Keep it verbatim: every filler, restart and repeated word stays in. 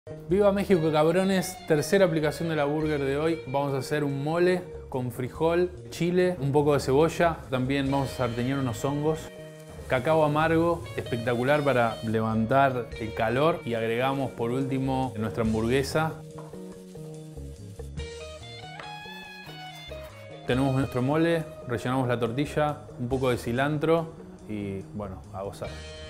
Viva México, cabrones. Tercera aplicación de la burger de hoy. Vamos a hacer un mole con frijol, chile, un poco de cebolla. También vamos a sarteñar unos hongos. Cacao amargo, espectacular para levantar el calor. Y agregamos por último nuestra hamburguesa. Tenemos nuestro mole, rellenamos la tortilla, un poco de cilantro y bueno, a gozar.